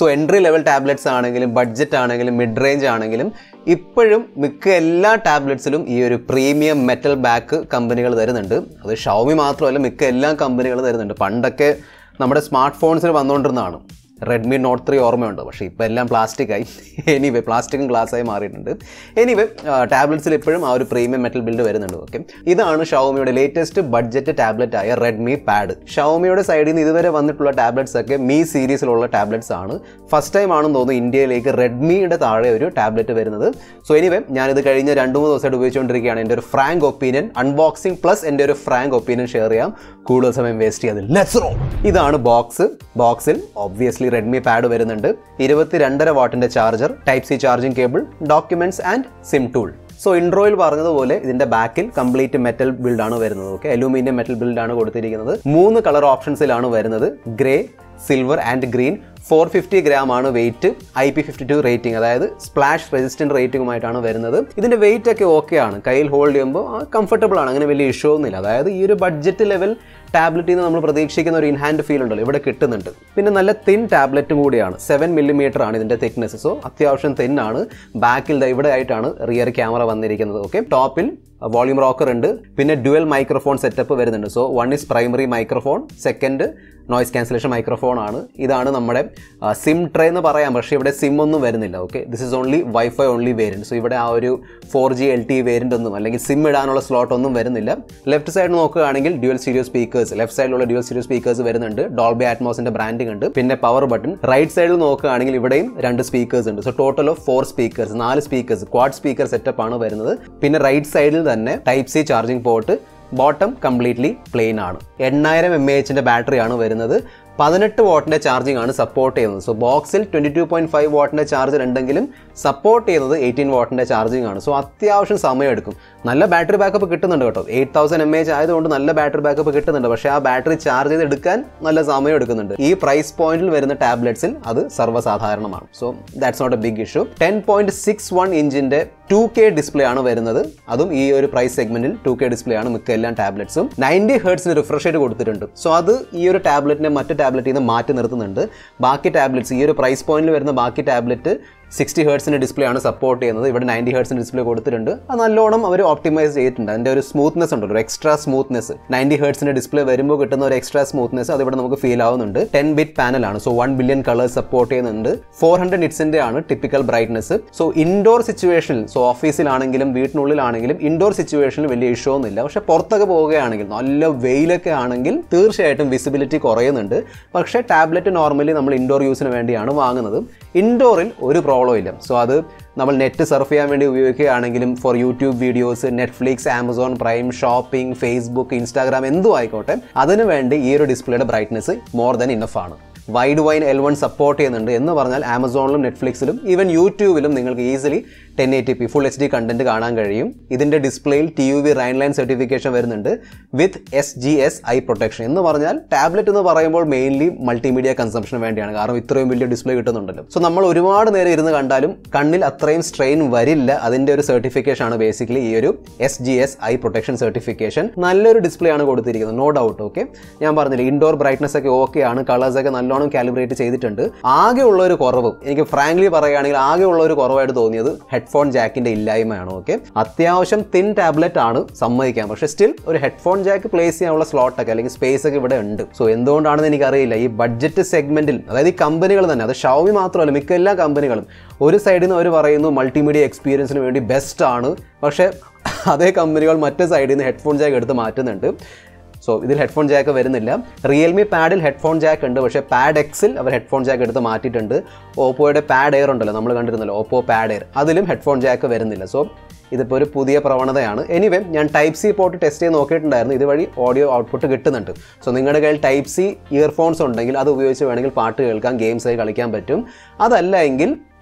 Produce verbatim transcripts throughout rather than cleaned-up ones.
So entry level tablets ആണെങ്കിലും budget ആണെങ്കിലും mid range ആണെങ്കിലും ഇപ്പോഴും മിക്ക എല്ലാ ടാബ്ലറ്റ്സിലും ഈ ഒരു പ്രീമിയം മെറ്റൽ ബാക്ക് കമ്പനികൾ തരുന്നുണ്ട്. അത് ഷവോമി മാത്രമല്ല, മിക്ക എല്ലാ കമ്പനികളും തരുന്നുണ്ട്. പണ്ടൊക്കെ നമ്മുടെ സ്മാർട്ട് ഫോൺസിൽ വന്നുകൊണ്ടിരുന്നതാണ്. റെഡ്മി നോട്ട് ത്രീ ഓർമ്മയുണ്ട്, പക്ഷേ ഇപ്പോൾ എല്ലാം പ്ലാസ്റ്റിക്കായി. എനിവേ പ്ലാസ്റ്റിക്കും ഗ്ലാസ്സായി മാറിയിട്ടുണ്ട്. എനിവേ ടാബ്ലറ്റ്സിൽ ഇപ്പോഴും ആ ഒരു പ്രീമിയം മെറ്റൽ ബിൽഡ് വരുന്നുണ്ട്. ഓക്കെ, ഇതാണ് ഷവോമിയുടെ ലേറ്റസ്റ്റ് ബഡ്ജറ്റ് ടാബ്ലറ്റ് ആയ റെഡ്മി പാഡ്. ഷവോമിയുടെ സൈഡിൽ നിന്ന് ഇതുവരെ വന്നിട്ടുള്ള ടാബ്ലറ്റ്സ് ഒക്കെ മീ സീരീസിലുള്ള ടാബ്ലറ്റ്സ് ആണ്. ഫസ്റ്റ് ടൈം ആണെന്ന് തോന്നുന്നു ഇന്ത്യയിലേക്ക് റെഡ്മിയുടെ താഴെ ഒരു ടാബ്ലറ്റ് വരുന്നത്. സോ എനിവേ ഞാനിത് കഴിഞ്ഞ രണ്ട് മൂന്ന് ദിവസമായിട്ട് ഉപയോഗിച്ചുകൊണ്ടിരിക്കുകയാണ്. എൻ്റെ ഒരു ഫ്രാങ്ക് ഒപ്പീനിയൻ, അൺബോക്സിംഗ് പ്ലസ് എൻ്റെ ഒരു ഫ്രാങ്ക് ഒപ്പീനിയൻ ഷെയർ ചെയ്യാം. കൂടുതൽ സമയം വേസ്റ്റ് ചെയ്യാതെ ലെറ്റ്സ് റോൾ. ഇതാണ് ബോക്സ്. ബോക്സിൽ ഒബ്വിയസ്ലി റെഡ്മി പാഡ് വരുന്നുണ്ട്. ഇരുപത്തി രണ്ടര വാട്ടിന്റെ charger, type C charging cable, documents and SIM tool. So ഇൻട്രോയിൽ പറഞ്ഞതുപോലെ ഇതിന്റെ ബാക്കിൽ കംപ്ലീറ്റ് മെറ്റൽ ബിൽഡ് ആണ് വരുന്നത്. ഓക്കെ, അലൂമിനിയം മെറ്റൽ ബിൽഡ് ആണ് കൊടുത്തിരിക്കുന്നത്. മൂന്ന് കളർ ഓപ്ഷൻസിലാണ് വരുന്നത്, grey, silver and green. Four fifty gram ആണ് weight, I P fifty two rating, അതായത് സ്പ്ലാഷ് റെസിസ്റ്റന്റ് റേറ്റിംഗുമായിട്ടാണ് വരുന്നത്. ഇതിന്റെ വെയിറ്റ് ഒക്കെ ഓക്കെ ആണ്, കയ്യിൽ ഹോൾഡ് ചെയ്യുമ്പോൾ കംഫർട്ടബിൾ ആണ്, അങ്ങനെ വലിയ ഇഷ്യൂ ഒന്നുമില്ല. അതായത് ഈ ഒരു ബഡ്ജറ്റ് ലെവൽ ടാബ്ലറ്റിൽ നിന്ന് നമ്മൾ പ്രതീക്ഷിക്കുന്ന ഒരു ഇൻഹാൻഡ് ഫീൽ ഉണ്ടല്ലോ ഇവിടെ കിട്ടുന്നുണ്ട്. പിന്നെ നല്ല തിൻ ടാബ്ലറ്റും കൂടിയാണ്, സെവൻ മില്ലിമീറ്റർ ആണ് ഇതിന്റെ തിക്നെസ്. സോ അത്യാവശ്യം തിൻ ആണ്. ബാക്കിൽ ഇവിടെ ആയിട്ടാണ് റിയർ ക്യാമറ വന്നിരിക്കുന്നത്. ഓക്കെ, ടോപ്പിൽ വോളിയം റോക്കർ ഉണ്ട്. പിന്നെ ഡ്യുവൽ മൈക്രോഫോൺ സെറ്റപ്പ് വരുന്നുണ്ട്. So one is primary microphone, second noise cancellation microphone ആണ്. ഇതാണ് നമ്മുടെ സിം ട്രേ എന്ന് പറയാം, പക്ഷേ ഇവിടെ സിം ഒന്നും വരുന്നില്ല. Okay, this is only wifi only variant. So ഇവിടെ ആ ഒരു four G L T variant ഒന്നും അല്ലെങ്കിൽ സിം ഇടാനുള്ള സ്ലോട്ട് ഒന്നും വരുന്നില്ല. ലെഫ്റ്റ് സൈഡ് നോക്കുകയാണെങ്കിൽ ഡ്യുവൽ സ്റ്റീരിയോ സ്പീക്കേഴ്സ്, ലെഫ്റ്റ് സൈഡിലുള്ള ഡ്യുവൽ സ്റ്റീരിയോ സ്പീക്കേഴ്സ് വരുന്നുണ്ട്. ഡോൾബി അറ്റ്മോസിന്റെ ബ്രാൻഡിംഗ് ഉണ്ട്. പിന്നെ പവർ ബട്ടൺ. റൈറ്റ് സൈഡിൽ നോക്കുകയാണെങ്കിൽ ഇവിടെയും രണ്ട് സ്പീക്കേഴ്സ് ഉണ്ട്. So total of four speakers, നാല് സ്പീക്കേഴ്സ്, ക്വാഡ് സ്പീക്കർ സെറ്റപ്പ് ആണ് വരുന്നത്. പിന്നെ റൈറ്റ് സൈഡിൽ തന്നെ type C charging port, bottom completely plain ആണ്. എണ്ണായിരം എം എ എച്ചിന്റെ ബാറ്ററിയാണ് വരുന്നത്. പതിനെട്ട് വാട്ടിന്റെ ചാർജിംഗ് ആണ് സപ്പോർട്ട് ചെയ്യുന്നത്. സോ ബോക്സിൽ ട്വന്റി ടു പോയിന്റ് ഫൈവ് വാട്ടിന്റെ ചാർജർ ഉണ്ടെങ്കിലും സപ്പോർട്ട് ചെയ്യുന്നത് എയ്റ്റീൻ വാട്ടിന്റെ ചാർജിംഗ് ആണ്. സോ അത്യാവശ്യം സമയം എടുക്കും. നല്ല ബാറ്ററി ബാക്കപ്പ് കിട്ടുന്നുണ്ട് കേട്ടോ. എയ്റ്റ് തൗസൻഡ് എം എച്ച് ആയതുകൊണ്ട് നല്ല ബാറ്ററി ബാക്കപ്പ് കിട്ടുന്നുണ്ട്. പക്ഷേ ആ ബാറ്ററി ചാർജ് ചെയ്ത് എടുക്കാൻ നല്ല സമയം എടുക്കുന്നുണ്ട്. ഈ പ്രൈസ് പോയിന്റിൽ വരുന്ന ടാബ്ലറ്റ്സിൽ അത് സർവ്വസാധാരണമാണ്. So that's not a big issue. Ten point six one ഇഞ്ചിന്റെ ടു കെ ഡിസ്പ്ലേ ആണ് വരുന്നത്. അതും ഈ ഒരു പ്രൈസ് സെഗ്മെന്റിൽ ടു കെ ഡിസ്പ്ലേ ആണ് മിക്ക എല്ലാ ടാബ്ലറ്റ്സും. നയൻറ്റി ഹെർട്സിന് റിഫ്രഷ് റേറ്റ് കൊടുത്തിട്ടുണ്ട്. സോ അത് ഈ ഒരു ടാബ്ലറ്റിനെ മറ്റു ടാബ്ലറ്റിൽ നിന്ന് മാറ്റി നിർത്തുന്നുണ്ട്. ബാക്കി ടാബ്ലറ്റ്സ് ഈ ഒരു പ്രൈസ് പോയിന്റിൽ വരുന്ന ബാക്കി ടാബ്ലറ്റ് സിക്സ്റ്റി ഹേർട്സിന്റെ ഡിസ്പ്ലേ ആണ് സപ്പോർട്ട് ചെയ്യുന്നത്. ഇവിടെ നയൻറ്റി ഹേർട്സിന്റെ ഡിസ്പ്ലേ കൊടുത്തിട്ടുണ്ട്. അത് നല്ലോണം അവർ ഓപ്റ്റിമൈസ് ചെയ്തിട്ടുണ്ട്. അതിന്റെ ഒരു സ്മൂത്ത്നെസ് ഉണ്ടല്ലോ, ഒരു എക്സ്ട്രാ സ്മൂത്ത്നെസ്. നയൻറ്റി ഹേർട്സിന്റെ ഡിസ്പ്ലേ വരുമ്പോൾ കിട്ടുന്ന ഒരു എക്സ്ട്രാ സ്മൂത്ത്നെസ് അത് ഇവിടെ നമുക്ക് ഫീൽ ആവുന്നുണ്ട്. ടെൻ ബിറ്റ് പാനലാണ്. So one billion colours support ചെയ്യുന്നുണ്ട്. ഫോർ ഹൺഡ്രഡ് നിറ്റ്സിന്റെ ആണ് ടിപ്പിക്കൽ ബ്രൈറ്റ്നസ്. സോ ഇൻഡോർ സിറ്റുവേഷനിൽ, സോ ഓഫീസിലാണെങ്കിലും വീട്ടിനുള്ളിലാണെങ്കിലും ഇൻഡോർ സിറ്റുവേഷനിൽ വലിയ ഇഷ്യൂ ഒന്നുമില്ല. പക്ഷെ പുറത്തൊക്കെ പോവുകയാണെങ്കിൽ, നല്ല വെയിലൊക്കെ ആണെങ്കിൽ തീർച്ചയായിട്ടും വിസിബിലിറ്റി കുറയുന്നുണ്ട്. പക്ഷേ ടാബ്ലറ്റ് നോർമലി നമ്മൾ ഇൻഡോർ യൂസിന് വേണ്ടിയാണ് വാങ്ങുന്നത്. ഇൻഡോറിൽ ഒരു പ്രോബ്ലം ഇല്ല. സോ അത് നമ്മൾ നെറ്റ് സർഫ് ചെയ്യാൻ വേണ്ടി ഉപയോഗിക്കുകയാണെങ്കിലും for YouTube videos, Netflix, Amazon Prime, shopping, Facebook, Instagram എന്തും ആയിക്കോട്ടെ, അതിനു വേണ്ടി ഈ ഒരു ഡിസ്പ്ലേയുടെ ബ്രൈറ്റ്നസ് മോർ ദാൻ ഇനഫ് ആണ്. Widevine L one support ചെയ്യുന്നുണ്ട് എന്ന് പറഞ്ഞാൽ ആമസോണിലും നെറ്റ്ഫ്ലിക്സിലും ഈവൻ യൂട്യൂബിലും നിങ്ങൾക്ക് easily ten eighty P full H D content കാണാൻ കഴിയും. ഇതിന്റെ ഡിസ്പ്ലേയിൽ T U V Rheinland certification വരുന്നുണ്ട് with S G S I protection. എന്ന് പറഞ്ഞാൽ ടാബ്ലറ്റ് എന്ന് പറയുമ്പോൾ മെയിൻലി മൾട്ടിമീഡിയ കൺസംഷന് വേണ്ടിയാണ്, കാരണം ഇത്രയും വലിയ ഡിസ്പ്ലേ കിട്ടുന്നുണ്ടല്ലോ. സോ നമ്മൾ ഒരുപാട് നേരം ഇരുന്ന് കണ്ടാലും കണ്ണിൽ അത്രയും സ്ട്രെയിൻ വരില്ല. അതിന്റെ ഒരു സർട്ടിഫിക്കേഷൻ ആണ് ബേസിക്കലി ഈ ഒരു S G S I protection certification. നല്ലൊരു ഡിസ്പ്ലേ ആണ് കൊടുത്തിരിക്കുന്നത്, നോ ഡൗട്ട്. ഓക്കെ, ഞാൻ പറഞ്ഞില്ല ഇൻഡോർ ബ്രൈറ്റ്നസ് ഒക്കെ ഓക്കെ ആണ്, കളേഴ്സ് ഒക്കെ നല്ലോണം കാലിബ്രേറ്റ് ചെയ്തിട്ടുണ്ട്. ആകെ ഉള്ള ഒരു കുറവ്, എനിക്ക് ഫ്രാങ്ക്ലി പറയുകയാണെങ്കിൽ ആകെ ഉള്ള ഒരു കുറവായിട്ട് തോന്നിയത് ഹെഡ്ഫോൺ ജാക്കിന്റെ ഇല്ലായ്മയാണ്. ഓക്കെ, അത്യാവശ്യം തിൻ ടാബ്ലറ്റ് ആണ്, സമ്മതിക്കാം. പക്ഷെ സ്റ്റിൽ ഒരു ഹെഡ്ഫോൺ ജാക്ക് പ്ലേസ് ചെയ്യാനുള്ള സ്ലോട്ട് ഒക്കെ അല്ലെങ്കിൽ സ്പേസ് ഒക്കെ ഇവിടെ ഉണ്ട്. സോ എന്തുകൊണ്ടാണെന്ന് എനിക്കറിയില്ല. ഈ ബഡ്ജറ്റ് സെഗ്മെന്റിൽ, അതായത് ഈ കമ്പനികൾ തന്നെ, അത് ഷവോമി മാത്രമല്ല മിക്ക എല്ലാ കമ്പനികളും ഒരു സൈഡിൽ നിന്ന് അവർ പറയുന്നു മൾട്ടിമീഡിയ എക്സ്പീരിയൻസിന് വേണ്ടി ബെസ്റ്റ് ആണ്, പക്ഷേ അതേ കമ്പനികൾ മറ്റേ സൈഡിൽ നിന്ന് ഹെഡ്ഫോൺ ജാക്ക് എടുത്ത് മാറ്റുന്നുണ്ട്. സോ ഇതിൽ ഹെഡ്ഫോൺ ജാക്ക് വരുന്നില്ല. റിയൽമി പാഡിൽ ഹെഡ്ഫോൺ ജാക്ക് ഉണ്ട്, പക്ഷേ പാഡ് എക്സിൽ അവർ ഹെഡ്ഫോൺ ജാക്ക് എടുത്ത് മാറ്റിയിട്ടുണ്ട്. ഓപ്പോയുടെ പാഡ് എയർ ഉണ്ടല്ലോ, നമ്മൾ കണ്ടിരുന്നല്ലോ ഓപ്പോ പാഡ് എയർ, അതിലും ഹെഡ്ഫോൺ ജാക്ക് വരുന്നില്ല. സോ ഇതിപ്പോൾ ഒരു പുതിയ പ്രവണതയാണ്. എനിവേ ഞാൻ ടൈപ്പ് സി പോർട്ട് ടെസ്റ്റ് ചെയ്ത് നോക്കിയിട്ടുണ്ടായിരുന്നു. ഇതുവഴി ഓഡിയോ ഔട്ട്പുട്ട് കിട്ടുന്നുണ്ട്. സോ നിങ്ങളുടെ കയ്യിൽ ടൈപ്പ് സി ഇയർഫോൺസ് ഉണ്ടെങ്കിൽ അത് ഉപയോഗിച്ച് വേണമെങ്കിൽ പാട്ട് കേൾക്കാം, ഗെയിംസ് ആയി കളിക്കാൻ പറ്റും. അതല്ല എങ്കിൽ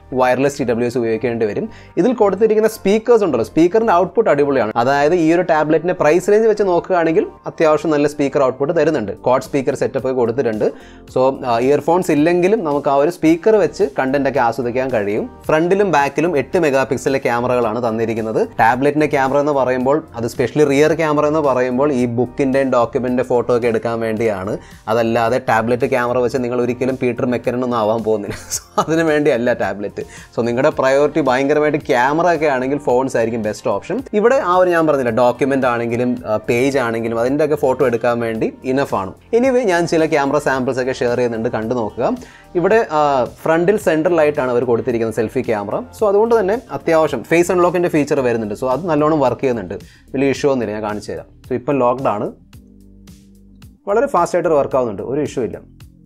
വയർലെസ് ടി ഡബ്ല്യു എസ് ഉപയോഗിക്കേണ്ടി വരും. ഇതിൽ കൊടുത്തിരിക്കുന്ന സ്പീക്കേഴ്സ് ഉണ്ടല്ലോ, സ്പീക്കറിൻ്റെ ഔട്ട്പുട്ട് അടിപൊളിയാണ്. അതായത് ഈ ഒരു ടാബ്ലറ്റിൻ്റെ പ്രൈസ് റേഞ്ച് വെച്ച് നോക്കുകയാണെങ്കിൽ അത്യാവശ്യം നല്ല സ്പീക്കർ ഔട്ട്പുട്ട് തരുന്നുണ്ട്. ക്വാഡ് സ്പീക്കർ സെറ്റപ്പ് കൊടുത്തിട്ടുണ്ട്. സോ ഇയർഫോൺസ് ഇല്ലെങ്കിലും നമുക്ക് ആ ഒരു സ്പീക്കർ വെച്ച് കണ്ടന്റ് ഒക്കെ ആസ്വദിക്കാൻ കഴിയും. ഫ്രണ്ടിലും ബാക്കിലും എട്ട് മെഗാ പിക്സലിലെ ക്യാമറകളാണ് തന്നിരിക്കുന്നത്. ടാബ്ലറ്റിൻ്റെ ക്യാമറ എന്ന് പറയുമ്പോൾ അത് സ്പെഷ്യലി റിയർ ക്യാമറ എന്ന് പറയുമ്പോൾ ഈ ബുക്കിൻ്റെയും ഡോക്യുമെൻ്റിൻ്റെ ഫോട്ടോ ഒക്കെ എടുക്കാൻ വേണ്ടിയാണ്. അതല്ലാതെ ടാബ്ലറ്റ് ക്യാമറ വെച്ച് നിങ്ങൾ ഒരിക്കലും പീറ്റർ മെക്കനൊന്നും ആവാൻ പോകുന്നില്ല. സോ അതിന് വേണ്ടിയല്ല ടാബ്ലറ്റ്. സോ നിങ്ങളുടെ പ്രയോറിറ്റി ഭയങ്കരമായിട്ട് ക്യാമറ ഒക്കെ ആണെങ്കിൽ ഫോൺസ് ആയിരിക്കും ബെസ്റ്റ് ഓപ്ഷൻ. ഇവിടെ ആ ഒരു ഞാൻ പറഞ്ഞില്ല, ഡോക്യുമെൻ്റ് ആണെങ്കിലും പേജ് ആണെങ്കിലും അതിൻ്റെ ഒക്കെ ഫോട്ടോ എടുക്കാൻ വേണ്ടി ഇനഫ് ആണ്. എനിവേ ഞാൻ ചില ക്യാമറ സാമ്പിൾസ് ഒക്കെ ഷെയർ ചെയ്യുന്നുണ്ട്, കണ്ടു നോക്കുക. ഇവിടെ ഫ്രണ്ടിൽ സെൻട്രലായിട്ടാണ് അവർ കൊടുത്തിരിക്കുന്നത് സെൽഫി ക്യാമറ. സോ അതുകൊണ്ട് തന്നെ അത്യാവശ്യം ഫേസ് അൺലോക്കിൻ്റെ ഫീച്ചർ വരുന്നുണ്ട്. സോ അത് നല്ലോണം വർക്ക് ചെയ്യുന്നുണ്ട്, വലിയ ഇഷ്യൂ ഒന്നുമില്ല. ഞാൻ കാണിച്ചു തരാം. സോ ഇപ്പം ലോക്ക്ഡ് ആണ്, വളരെ ഫാസ്റ്റായിട്ട് വർക്ക് ആവുന്നുണ്ട്, ഒരു ഇഷ്യൂ ഇല്ല.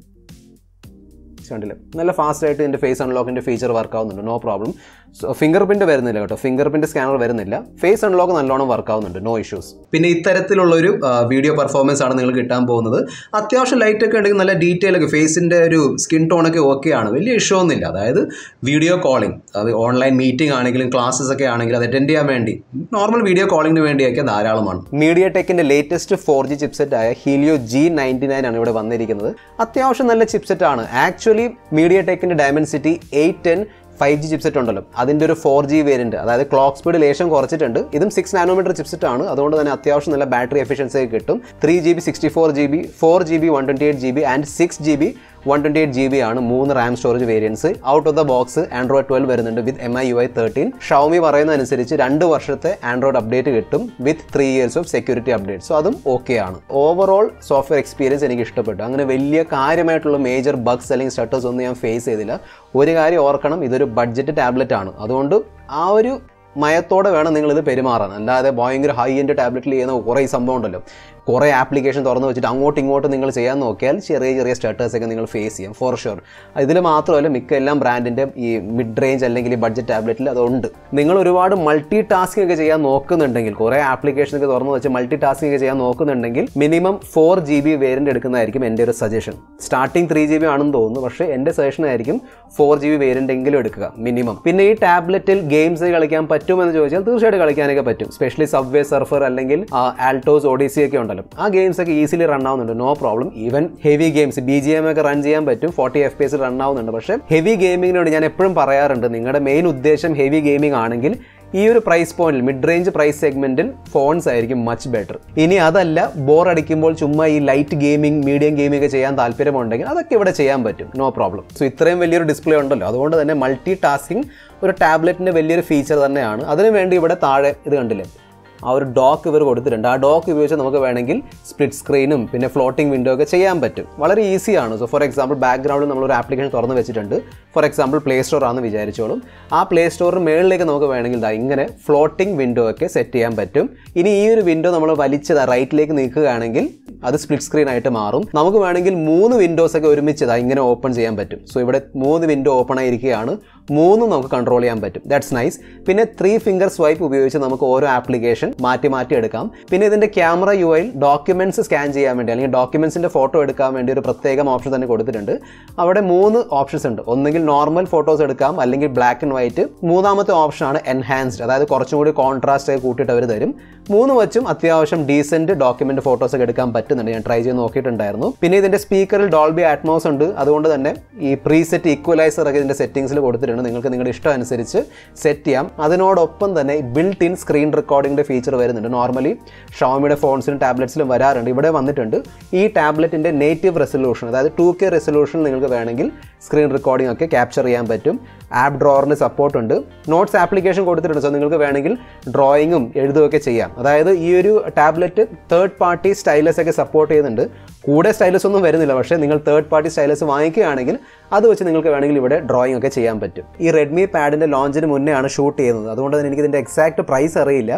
കണ്ടില്ല, നല്ല ഫാസ്റ്റായിട്ട് ഇതിൻ്റെ ഫേസ് അൺലോക്കിൻ്റെ ഫീച്ചർ വർക്ക് ആവുന്നുണ്ട്, no problem. So fingerprint വരുന്നില്ല കേട്ടോ, ഫിംഗർ പ്രിൻറ്റ് സ്കാനർ വരുന്നില്ല. ഫേസ് അൺലോക്ക് നല്ലോണം വർക്ക് ആവുന്നുണ്ട്, നോ ഇഷ്യൂസ്. പിന്നെ ഇത്തരത്തിലുള്ളൊരു വീഡിയോ പെർഫോമൻസ് ആണ് നിങ്ങൾക്ക് കിട്ടാൻ പോകുന്നത്. അത്യാവശ്യം ലൈറ്റ് ഒക്കെ ഉണ്ടെങ്കിൽ നല്ല ഡീറ്റെയിൽ ഒക്കെ, ഫേസിൻ്റെ ഒരു സ്കിൻ ടോണൊക്കെ ഓക്കെയാണ്, വലിയ ഇഷ്യൂ ഒന്നുമില്ല. അതായത് വീഡിയോ കോളിംഗ്, അത് ഓൺലൈൻ മീറ്റിംഗ് ആണെങ്കിലും ക്ലാസ്സസ് ഒക്കെ ആണെങ്കിലും അത് അറ്റൻഡ് ചെയ്യാൻ വേണ്ടി നോർമൽ വീഡിയോ കോളിംഗിന് വേണ്ടിയൊക്കെ ധാരാളമാണ്. മീഡിയ ടെക്കിൻ്റെ ലേറ്റസ്റ്റ് ഫോർ ജി ചിപ്സെറ്റ് ആയ ഹീലിയോ ജി നയൻറ്റി നയൻ ആണ് ഇവിടെ വന്നിരിക്കുന്നത്. അത്യാവശ്യം നല്ല ചിപ്സെറ്റ് ആണ്. ആക്ച്വലി മീഡിയ ടെക്കിൻ്റെ Dimensity eight ten five G chipset ഉണ്ടല്ലോ, അതിൻ്റെ ഒരു ഫോർ ജി വേരിയൻറ്റ്, അതായത് ക്ലോക്ക് സ്പീഡ് ലേശം കുറച്ചിട്ടുണ്ട്. ഇതും സിക്സ് നാനോമീറ്റർ ചിപ്സെറ്റ് ആണ്. അതുകൊണ്ട് തന്നെ അത്യാവശ്യം നല്ല ബാറ്ററി എഫിഷ്യൻസി ഒക്കെ കിട്ടും. Three G B sixty four G B four G B one twenty eight G B and six G B one twenty eight G B ആണ് മൂന്ന് RAM storage variants. Out of the box Android twelve വരുന്നുണ്ട് with M I U I thirteen. Xiaomi പറയുന്ന അനുസരിച്ച് രണ്ട് വർഷത്തെ Android update കിട്ടും with three years of security update. So അതും okay ആണ്. ഓവറോൾ സോഫ്റ്റ്വെയർ എക്സ്പീരിയൻസ് എനിക്ക് ഇഷ്ടപ്പെട്ടു. അങ്ങനെ വലിയ കാര്യമായിട്ടുള്ള മേജർ ബഗ്സ് അല്ലെങ്കിൽ സ്റ്റട്ടേഴ്സ് ഒന്നും ഞാൻ ഫേസ് ചെയ്തില്ല. ഒരു കാര്യം ഓർക്കണം, ഇതൊരു ബഡ്ജറ്റ് ടാബ്ലറ്റ് ആണ്. അതുകൊണ്ട് ആ ഒരു മയത്തോടെ വേണം നിങ്ങളിത് പെരുമാറാൻ. അല്ലാതെ ഭയങ്കര ഹൈ എൻഡ് ടാബ്ലറ്റിൽ ചെയ്യുന്ന കുറേ സംഭവം ഉണ്ടല്ലോ, കുറേ ആപ്ലിക്കേഷൻ തുറന്ന് വെച്ചിട്ട് അങ്ങോട്ടും ഇങ്ങോട്ടും നിങ്ങൾ ചെയ്യാൻ നോക്കിയാൽ ചെറിയ ചെറിയ സ്റ്റട്ടേഴ്സൊക്കെ നിങ്ങൾ ഫേസ് ചെയ്യാം ഫോർ ഷുവർ. ഇതിൽ മാത്രമല്ല മിക്ക എല്ലാം ബ്രാൻഡിൻ്റെ ഈ മിഡ് റേഞ്ച് അല്ലെങ്കിൽ ഈ ബഡ്ജറ്റ് ടാബ്ലറ്റിൽ അതുണ്ട്. നിങ്ങൾ ഒരുപാട് മൾട്ടി ടാസ്കിംഗ് ഒക്കെ ചെയ്യാൻ നോക്കുന്നുണ്ടെങ്കിൽ, കുറേ ആപ്ലിക്കേഷനൊക്കെ തുറന്ന് വെച്ച് മൾട്ടി ടാസ്കിംഗ് ഒക്കെ ചെയ്യാൻ നോക്കുന്നുണ്ടെങ്കിൽ minimum four G B variant എടുക്കുന്നതായിരിക്കും എൻ്റെ ഒരു suggestion. Starting three G B ആണെന്ന് തോന്നുന്നു, പക്ഷേ എൻ്റെ സജഷൻ ആയിരിക്കും ഫോർ ജി ബി വേരിയൻ്റ് എങ്കിലും എടുക്കുക മിനിമം. പിന്നെ ഈ ടാബ്ലറ്റിൽ ഗെയിംസ് കളിക്കാൻ പറ്റുമെന്ന് ചോദിച്ചാൽ തീർച്ചയായിട്ടും കളിക്കാനൊക്കെ പറ്റും. സ്പെഷ്യലി സബ്വേ സർഫർ അല്ലെങ്കിൽ ആൽട്ടോസ് ഒഡീസി ഒക്കെ ഉണ്ടല്ലോ, ആ ഗെയിംസ് ഒക്കെ ഈസിലി റൺ ആവുന്നുണ്ട്, no problem. Even heavy games B G M ഒക്കെ റൺ ചെയ്യാൻ പറ്റും, forty F P S run ആവുന്നുണ്ട്. പക്ഷേ ഹെവി ഗെയിമിങ്ങിനോട് ഞാൻ എപ്പോഴും പറയാറുണ്ട്, നിങ്ങളുടെ മെയിൻ ഉദ്ദേശം ഹെവി ഗെയിമിംഗ് ആണെങ്കിൽ ഈ ഒരു പ്രൈസ് പോയിന്റിൽ മിഡ് റേഞ്ച് പ്രൈസ് സെഗ്മെന്റിൽ ഫോൺസ് ആയിരിക്കും മച്ച് ബെറ്റർ. ഇനി അതല്ല, ബോർ അടിക്കുമ്പോൾ ചുമ്മാ ഈ ലൈറ്റ് ഗെയിമിംഗ് മീഡിയം ഗെയിമിംഗ് ഒക്കെ ചെയ്യാൻ താല്പര്യമുണ്ടെങ്കിൽ അതൊക്കെ ഇവിടെ ചെയ്യാൻ പറ്റും, നോ പ്രോബ്ലം. സോ ഇത്രയും വലിയൊരു ഡിസ്പ്ലേ ഉണ്ടല്ലോ, അതുകൊണ്ട് തന്നെ മൾട്ടി ടാസ്കിംഗ് ഒരു ടാബ്ലറ്റിൻ്റെ വലിയൊരു ഫീച്ചർ തന്നെയാണ്. അതിനുവേണ്ടി ഇവിടെ താഴെ ഇത് കണ്ടില്ലേ, ആ ഒരു ഡോക്ക് ഇവർ കൊടുത്തിട്ടുണ്ട്. ആ ഡോക്ക് ഉപയോഗിച്ച് നമുക്ക് വേണമെങ്കിൽ സ്പ്ലിറ്റ് സ്ക്രീനും പിന്നെ ഫ്ലോട്ടിംഗ് വിൻഡോ ഒക്കെ ചെയ്യാൻ പറ്റും. വളരെ ഈസിയാണ്. സോ ഫോർ എക്സാമ്പിൾ ബാക്ക്ഗ്രൗണ്ടിൽ നമ്മളൊരു ആപ്ലിക്കേഷൻ തുറന്ന് വെച്ചിട്ടുണ്ട്, ഫോർ എക്സാമ്പിൾ പ്ലേ സ്റ്റോർ ആണെന്ന് വിചാരിച്ചോളും. ആ പ്ലേ സ്റ്റോറിന് മുകളിലേക്ക് നമുക്ക് വേണമെങ്കിൽ ഇതാ ഇങ്ങനെ ഫ്ലോട്ടിംഗ് വിൻഡോ ഒക്കെ സെറ്റ് ചെയ്യാൻ പറ്റും. ഇനി ഈ ഒരു വിൻഡോ നമ്മൾ വലിച്ചത് റൈറ്റിലേക്ക് നീക്കുകയാണെങ്കിൽ അത് സ്പ്ലിറ്റ് സ്ക്രീൻ ആയിട്ട് മാറും. നമുക്ക് വേണമെങ്കിൽ മൂന്ന് വിൻഡോസ് ഒക്കെ ഒരുമിച്ച് ഇതാ ഇങ്ങനെ ഓപ്പൺ ചെയ്യാൻ പറ്റും. സോ ഇവിടെ മൂന്ന് വിൻഡോ ഓപ്പൺ ആയിരിക്കുകയാണ്, മൂന്നും നമുക്ക് കൺട്രോൾ ചെയ്യാൻ പറ്റും. That's nice. പിന്നെ ത്രീ ഫിംഗർ സ്വൈപ്പ് ഉപയോഗിച്ച് നമുക്ക് ഓരോ ആപ്ലിക്കേഷൻ മാറ്റി മാറ്റി എടുക്കാം. പിന്നെ ഇതിൻ്റെ ക്യാമറ യു ഐയിൽ ഡോക്യുമെന്റ്സ് സ്കാൻ ചെയ്യാൻ വേണ്ടി അല്ലെങ്കിൽ ഡോക്യുമെന്റ്സിൻ്റെ ഫോട്ടോ എടുക്കാൻ വേണ്ടി ഒരു പ്രത്യേകം ഓപ്ഷൻ തന്നെ കൊടുത്തിട്ടുണ്ട്. അവിടെ മൂന്ന് ഓപ്ഷൻസ് ഉണ്ട്. ഒന്നുകിൽ നോർമൽ ഫോട്ടോസ് എടുക്കാം, അല്ലെങ്കിൽ ബ്ലാക്ക് ആൻഡ് വൈറ്റ്. മൂന്നാമത്തെ ഓപ്ഷനാണ് എൻഹാൻസ്ഡ്, അതായത് കുറച്ചും കൂടി കോൺട്രാസ്റ്റ് ഒക്കെ കൂട്ടിയിട്ട് അവർ തരും. മൂന്ന് വെച്ചും അത്യാവശ്യം ഡീസൻറ്റ് ഡോക്യുമെന്റ് ഫോട്ടോസ് ഒക്കെ എടുക്കാൻ പറ്റുന്നുണ്ട്. ഞാൻ ട്രൈ ചെയ്ത് നോക്കിയിട്ടുണ്ടായിരുന്നു. പിന്നെ ഇതിൻ്റെ സ്പീക്കറിൽ ഡോൾബി അറ്റ്മോസ് ഉണ്ട്. അതുകൊണ്ട് തന്നെ ഈ പ്രീസെറ്റ് ഈക്വലൈസർ ഒക്കെ ഇതിൻ്റെ സെറ്റിംഗ്സിൽ കൊടുത്തിട്ടുണ്ട്. നിങ്ങൾക്ക് നിങ്ങളുടെ ഇഷ്ടം അനുസരിച്ച് സെറ്റ് ചെയ്യാം. അതിനോടൊപ്പം തന്നെ ബിൽറ്റ് ഇൻ സ്ക്രീൻ റെക്കോർഡിംഗിൻ്റെ ഫീച്ചർ വരുന്നുണ്ട്. നോർമലി ഷവമിയുടെ ഫോൺസിലും ടാബ്ലറ്റ്സിലും വരാറുണ്ട്, ഇവിടെ വന്നിട്ടുണ്ട്. ഈ ടാബ്ലറ്റിൻ്റെ നേറ്റീവ് റെസൊല്യൂഷൻ, അതായത് ടു കെ റെസൊല്യൂഷൻ നിങ്ങൾക്ക് വേണമെങ്കിൽ സ്ക്രീൻ റെക്കോർഡിംഗ് ഒക്കെ ക്യാപ്ചർ ചെയ്യാൻ പറ്റും. ആപ്പ് ഡ്രോവറിന് സപ്പോർട്ട് ഉണ്ട്. നോട്ട്സ് ആപ്ലിക്കേഷൻ കൊടുത്തിട്ടുണ്ട്. സോ നിങ്ങൾക്ക് വേണമെങ്കിൽ ഡ്രോയിങ്ങും എഴുതുകയൊക്കെ ചെയ്യാം. അതായത് ഈ ഒരു ടാബ്ലറ്റ് തേർഡ് പാർട്ടി സ്റ്റൈലസ് ഒക്കെ സപ്പോർട്ട് ചെയ്യുന്നുണ്ട്. കൂടെ സ്റ്റൈലസ് ഒന്നും വരുന്നില്ല, പക്ഷേ നിങ്ങൾ തേർഡ് പാർട്ടി സ്റ്റൈലസ് വാങ്ങിക്കുകയാണെങ്കിൽ അത് വെച്ച് നിങ്ങൾക്ക് വേണമെങ്കിൽ ഇവിടെ ഡ്രോയിങ് ഒക്കെ ചെയ്യാൻ പറ്റും. ഈ റെഡ്മി പാഡിൻ്റെ ലോഞ്ചിന് മുന്നേ ആണ് ഷൂട്ട് ചെയ്യുന്നത്, അതുകൊണ്ട് തന്നെ എനിക്ക് ഇതിൻ്റെ എക്സാക്ട് പ്രൈസ് അറിയില്ല.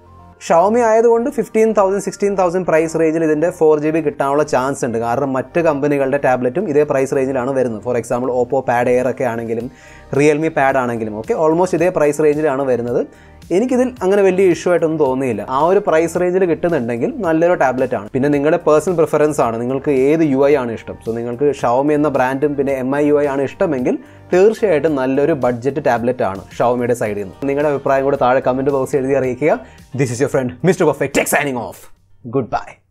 ഷവമി ആയതുകൊണ്ട് fifteen thousand sixteen thousand price റേഞ്ചിൽ ഇതിൻ്റെ ഫോർ ജി ബി കിട്ടാനുള്ള ചാൻസ് ഉണ്ട്. കാരണം മറ്റ് കമ്പനികളുടെ ടാബ്ലറ്റും ഇതേ പ്രൈസ് റേഞ്ചിലാണ് വരുന്നത്. For example Oppo pad air ഒക്കെ ആണെങ്കിലും റിയൽമി പാഡ് ആണെങ്കിലും ഒക്കെ ഓൾമോസ്റ്റ് ഇതേ പ്രൈസ് റേഞ്ചിലാണ് വരുന്നത്. എനിക്കിതിൽ അങ്ങനെ വലിയ ഇഷ്യൂ ആയിട്ടൊന്നും തോന്നിയില്ല. ആ ഒരു പ്രൈസ് റേഞ്ചിൽ കിട്ടുന്നുണ്ടെങ്കിൽ നല്ലൊരു ടാബ്ലറ്റ് ആണ്. പിന്നെ നിങ്ങളുടെ പേഴ്സണൽ പ്രിഫറൻസ് ആണ്, നിങ്ങൾക്ക് ഏത് യു ഐ ആണ് ഇഷ്ടം. സോ നിങ്ങൾക്ക് ഷവോമി എന്ന ബ്രാൻഡും പിന്നെ എം ഐ യു ഐ ആണ് ഇഷ്ടമെങ്കിൽ തീർച്ചയായിട്ടും നല്ലൊരു ബഡ്ജറ്റ് ടാബ്ലറ്റ് ആണ് ഷവോമിയുടെ സൈഡിൽ നിന്ന്. നിങ്ങളുടെ അഭിപ്രായം കൂടെ താഴെ കമൻറ്റ് ബോക്സ് എഴുതി അറിയിക്കുക. This is your friend mister perfect tech signing off. Good by.